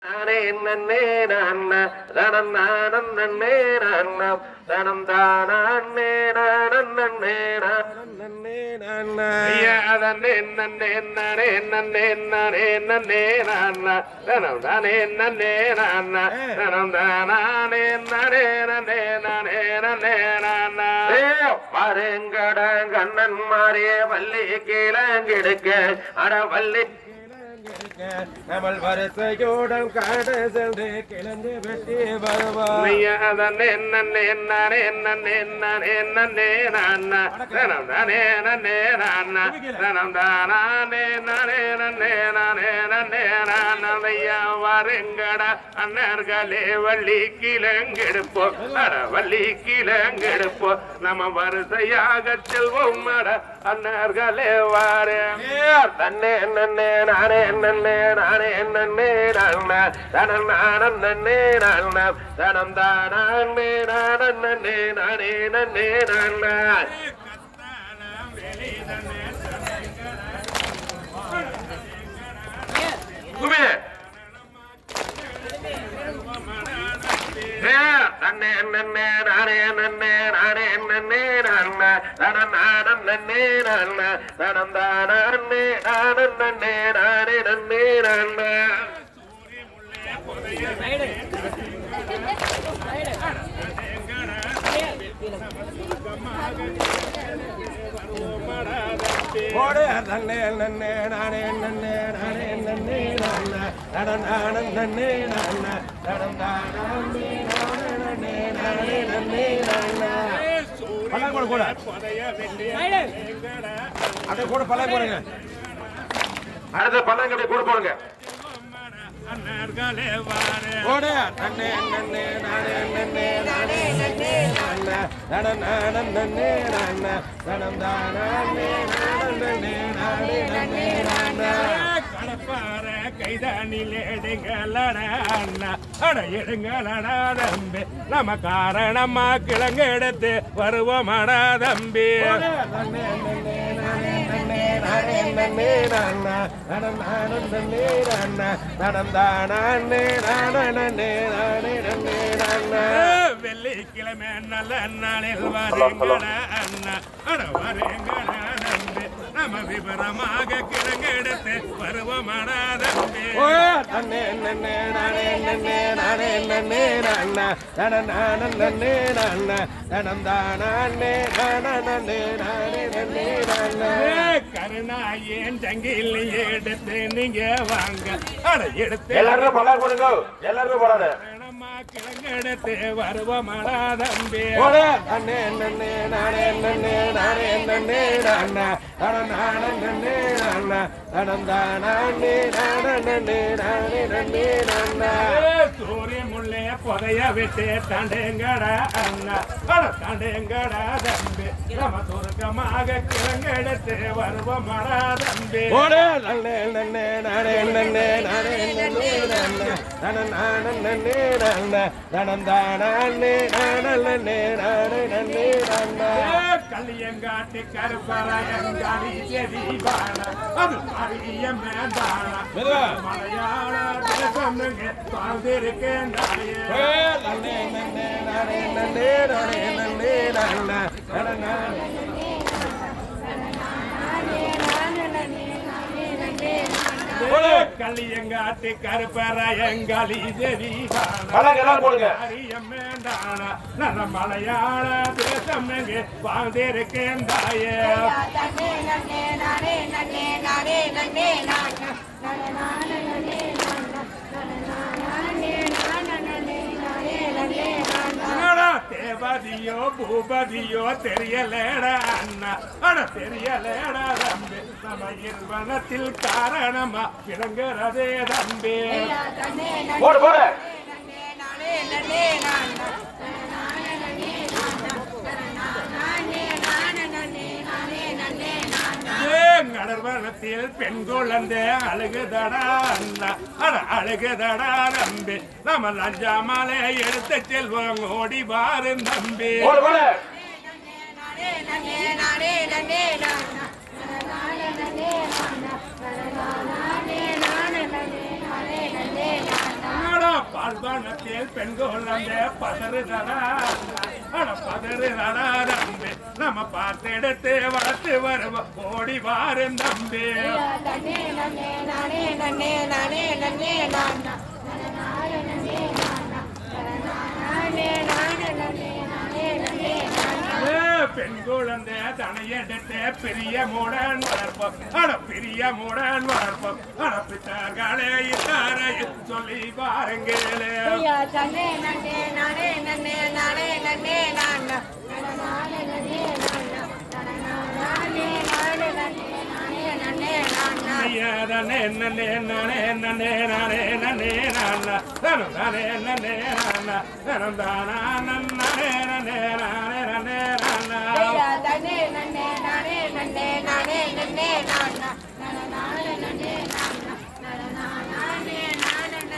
பாருங்கட கண்ணன் மாறிய வள்ளி கீழங்கிடுக்க அட வள்ளி நம்மள் வரிசையோடம் காடு சென்று கிளந்து வெட்டி வருவார் வருங்கடா அண்ணர்களே வள்ளி கிழங்கெடுப்போம் வள்ளி கிழங்கெடுப்போம் நம்ம வரிசையாக செல்வோம் அண்ணர்களே வாரு தன்னே நன்னே நானே நன்னே நானே நன்னே நான தனம் நானம் நன்னே நான தனம் தானே நானே நானே நன்னே நான நன்னே நன்னே நானே நன்னே நானே நன்னே நான தனம் நானம் நன்னே நான தனம் தானே நானே நன்னே நானே நன்னே நான ஓடே நன்னே நன்னே நானே நன்னே நானே நன்னே நான தனம் நானம் நன்னே நான தனம் தானே நானே நானே நன்னே நான பல்ல கூட கூட அட கூட பல்ல போடுங்க அடுத்த பல்லங்க கூட போடுங்க அண்ணர்களே வாரே ஓடே நன்னே நன்னே நானே நன்னே நானே நன்னே நான தனம் நானம் நன்னே நான தனம் தானே நானே நானே நன்னே நான கடப்பார கைதானிலே எடுங்களட அண்ணா அட எடுங்களடா தம்பி நம்ம காரணமா கிழங்கெடுத்து வருவோம் அடா தம்பி நன்னே நன்னே நானே நன்னே நானே நன்னே நான தனம் நானம் நன்னே நான தனம் தானே நானே நானே நன்னே நான வெள்ளிக்கிழமை நல்ல நாளில் வருங்களா அண்ணா அட வருங்களா நம்பி நம்ம விவரமாக கிழங்கெடுத்து வருவோம் அடா தம்பி நன்னே நன்னே நானே நன்னே நானே நன்னே நான தனம் நானம் நன்னே நான தனம் தானே நானே நானே நன்னே நான கருணா ஏன் ஜங்கில் எடுத்து நீங்க வாங்க அட எடுத்து எல்லாரும் பலா கொடுங்க எல்லாரும் பலாத கிழங்கெடுத்து வருவோம் அடா தம்பி நன்னே நன்னே நானே நன்னே நானே நன்னே நான தனம் நானம் நன்னே நான தனம் தானே நானே நானே நன்னே நான சூரிய முள்ளே புதைய விட்டு தண்டேங்கடா அண்ணா தண்டேங்கடா தம்பி நம்ம சுருக்கமாக கிழங்கெடுத்து வருவோம் அடா தம்பி நன்னே நன்னே நானே நன்னே நானே நன்னே நான தனம் நானம் நன்னே நான தனம் தானே நானே நானே நன்னே நான கல்லியங்காட்டி கருப்பரையங்காடி செடி பாட அது அரிய மேந்தான மலையாள தேசம்ங்க வாழ்ந்திருக்கேன் நன்னே நன்னே நானே நன்னே நானே நன்னே நான தனம் நானே கல்லியங்காட்டி கருப்பரையங்காளி செடி மேண்டான நல்ல மலையாள தேசம் எங்கே வாழ்ந்திருக்கேன் தாயே தேவதியோ பூபதியோ தெரியலேடா அண்ணா அட தெரியலேடா தம்பி நம்ம இருவனத்தில் காரணமா விளங்குறதே தம்பி போடு போடு கடற்வனத்தில் பெண் குழந்தை அழுகுதடா அண்ணா அட அழுகுதடா தம்பி நம்ம லஞ்சாமலை எடுத்து செல்வோம் ஓடி பாரு தம்பி பால்வனத்தில் பெண்கள் அந்த பதறுதடா தம்பி நம்ம பார்த்தெடுத்து வளர்த்து வருவோம் ஓடி வாரும் தம்பி பெண் குழந்தை தனையெடுத்து பிரியமுடன் வளர்ப்போம் பிரியமுடன் வளர்ப்போம் பித்தார்களே இத்தாரை சொல்லி பாருங்களே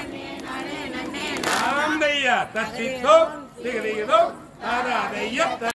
தத்தித்தோ திகதிகதோ அதைய